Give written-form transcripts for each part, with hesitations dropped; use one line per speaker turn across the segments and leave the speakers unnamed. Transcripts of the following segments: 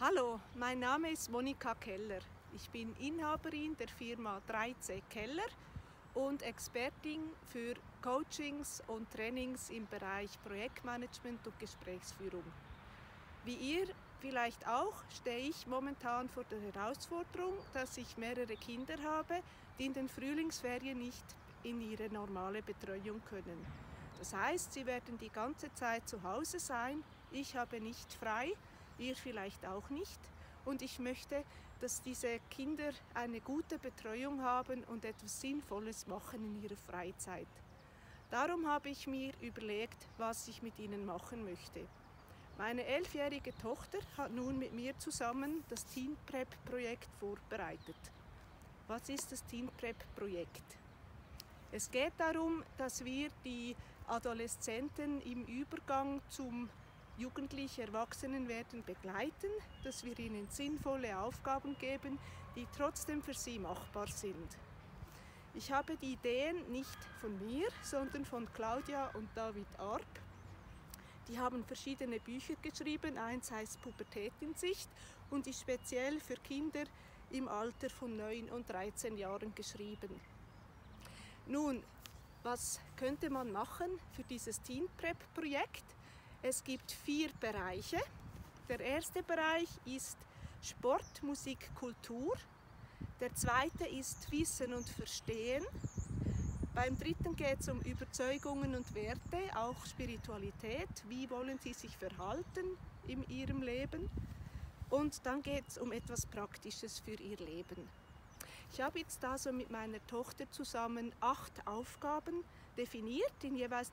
Hallo, mein Name ist Monika Keller. Ich bin Inhaberin der Firma 3C Keller und Expertin für Coachings und Trainings im Bereich Projektmanagement und Gesprächsführung. Wie ihr vielleicht auch, stehe ich momentan vor der Herausforderung, dass ich mehrere Kinder habe, die in den Frühlingsferien nicht in ihre normale Betreuung können. Das heißt, sie werden die ganze Zeit zu Hause sein, ich habe nicht frei, ihr vielleicht auch nicht. Und ich möchte, dass diese Kinder eine gute Betreuung haben und etwas Sinnvolles machen in ihrer Freizeit. Darum habe ich mir überlegt, was ich mit ihnen machen möchte. Meine 11-jährige Tochter hat nun mit mir zusammen das Teen Prep Projekt vorbereitet. Was ist das Teen Prep Projekt? Es geht darum, dass wir die Adoleszenten im Übergang zum jugendlich Erwachsenenwerden begleiten, dass wir ihnen sinnvolle Aufgaben geben, die trotzdem für sie machbar sind. Ich habe die Ideen nicht von mir, sondern von Claudia und David Arp. Die haben verschiedene Bücher geschrieben, eins heißt Pubertät in Sicht und ist speziell für Kinder im Alter von 9 und 13 Jahren geschrieben. Nun, was könnte man machen für dieses Teen Prep Projekt? Es gibt 4 Bereiche. Der erste Bereich ist Sport, Musik, Kultur. Der zweite ist Wissen und Verstehen. Beim dritten geht es um Überzeugungen und Werte, auch Spiritualität. Wie wollen Sie sich verhalten in Ihrem Leben? Und dann geht es um etwas Praktisches für Ihr Leben. Ich habe jetzt also mit meiner Tochter zusammen 8 Aufgaben definiert, jeweils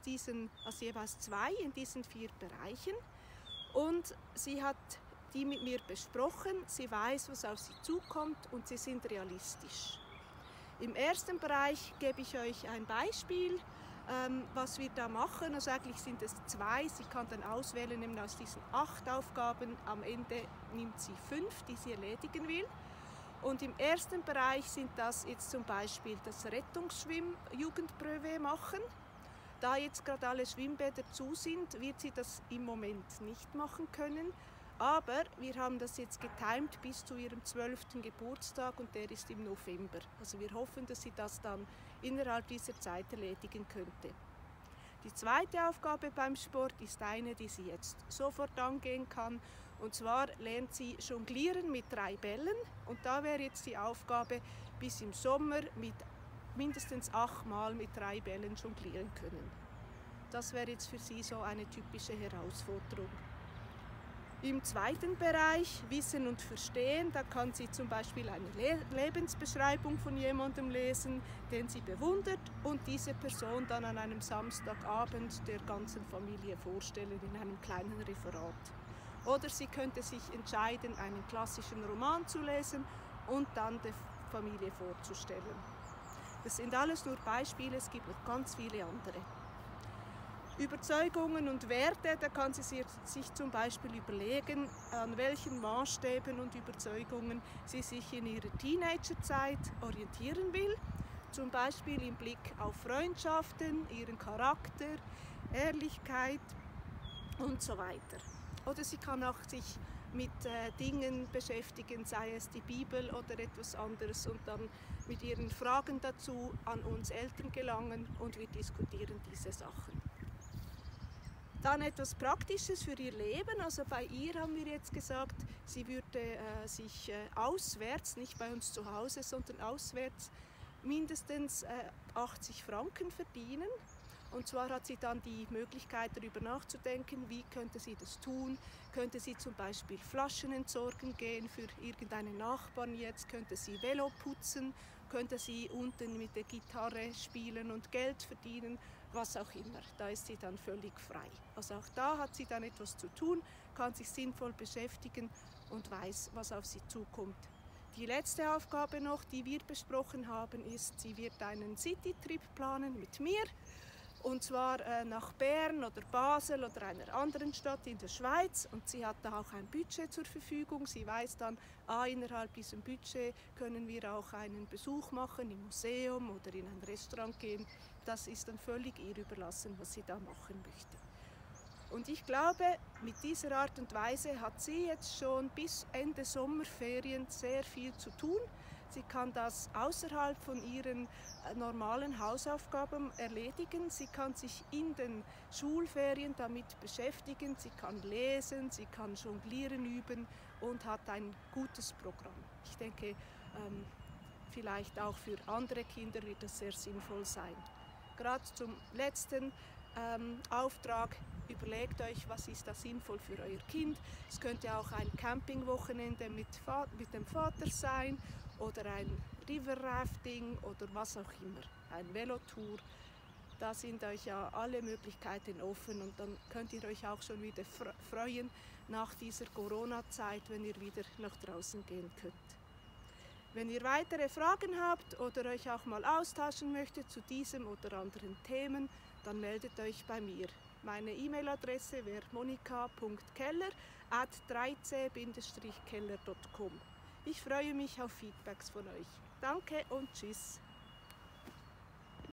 2 in diesen 4 Bereichen. Und sie hat die mit mir besprochen, sie weiß, was auf sie zukommt und sie sind realistisch. Im ersten Bereich gebe ich euch ein Beispiel, was wir da machen. Also eigentlich sind es 2, sie kann dann auswählen, nämlich aus diesen 8 Aufgaben, am Ende nimmt sie 5, die sie erledigen will. Und im ersten Bereich sind das jetzt zum Beispiel das Rettungsschwimm-Jugendbrevet machen. Da jetzt gerade alle Schwimmbäder zu sind, wird sie das im Moment nicht machen können. Aber wir haben das jetzt getimt bis zu ihrem 12. Geburtstag und der ist im November. Also wir hoffen, dass sie das dann innerhalb dieser Zeit erledigen könnte. Die zweite Aufgabe beim Sport ist eine, die sie jetzt sofort angehen kann. Und zwar lernt sie Jonglieren mit 3 Bällen. Und da wäre jetzt die Aufgabe, bis im Sommer mit mindestens 8 Mal mit 3 Bällen jonglieren können. Das wäre jetzt für sie so eine typische Herausforderung. Im zweiten Bereich, Wissen und Verstehen, da kann sie zum Beispiel eine Lebensbeschreibung von jemandem lesen, den sie bewundert und diese Person dann an einem Samstagabend der ganzen Familie vorstellen in einem kleinen Referat. Oder sie könnte sich entscheiden, einen klassischen Roman zu lesen und dann der Familie vorzustellen. Das sind alles nur Beispiele, es gibt noch ganz viele andere. Überzeugungen und Werte, da kann sie sich zum Beispiel überlegen, an welchen Maßstäben und Überzeugungen sie sich in ihrer Teenagerzeit orientieren will. Zum Beispiel im Blick auf Freundschaften, ihren Charakter, Ehrlichkeit und so weiter. Oder sie kann auch sich mit Dingen beschäftigen, sei es die Bibel oder etwas anderes und dann mit ihren Fragen dazu an uns Eltern gelangen und wir diskutieren diese Sachen. Dann etwas Praktisches für ihr Leben. Also bei ihr haben wir jetzt gesagt, sie würde sich auswärts, nicht bei uns zu Hause, sondern auswärts mindestens 80 Franken verdienen. Und zwar hat sie dann die Möglichkeit, darüber nachzudenken, wie könnte sie das tun. Könnte sie zum Beispiel Flaschen entsorgen gehen für irgendeinen Nachbarn jetzt, könnte sie Velo putzen, könnte sie unten mit der Gitarre spielen und Geld verdienen, was auch immer. Da ist sie dann völlig frei. Also auch da hat sie dann etwas zu tun, kann sich sinnvoll beschäftigen und weiß, was auf sie zukommt. Die letzte Aufgabe noch, die wir besprochen haben, ist, sie wird einen Citytrip planen mit mir. Und zwar nach Bern oder Basel oder einer anderen Stadt in der Schweiz. Und sie hat da auch ein Budget zur Verfügung. Sie weiß dann, innerhalb diesem Budget können wir auch einen Besuch machen im Museum oder in ein Restaurant gehen. Das ist dann völlig ihr überlassen, was sie da machen möchte. Und ich glaube, mit dieser Art und Weise hat sie jetzt schon bis Ende Sommerferien sehr viel zu tun. Sie kann das außerhalb von ihren normalen Hausaufgaben erledigen. Sie kann sich in den Schulferien damit beschäftigen. Sie kann lesen, sie kann jonglieren üben und hat ein gutes Programm. Ich denke, vielleicht auch für andere Kinder wird es sehr sinnvoll sein. Gerade zum letzten Auftrag, überlegt euch, was ist da sinnvoll für euer Kind. Es könnte auch ein Campingwochenende mit dem Vater sein oder ein River Rafting oder was auch immer, ein Velotour. Da sind euch ja alle Möglichkeiten offen und dann könnt ihr euch auch schon wieder freuen nach dieser Corona-Zeit, wenn ihr wieder nach draußen gehen könnt. Wenn ihr weitere Fragen habt oder euch auch mal austauschen möchtet zu diesem oder anderen Themen, dann meldet euch bei mir. Meine E-Mail-Adresse wäre monika.keller@3c-keller.com. Ich freue mich auf Feedbacks von euch. Danke und tschüss.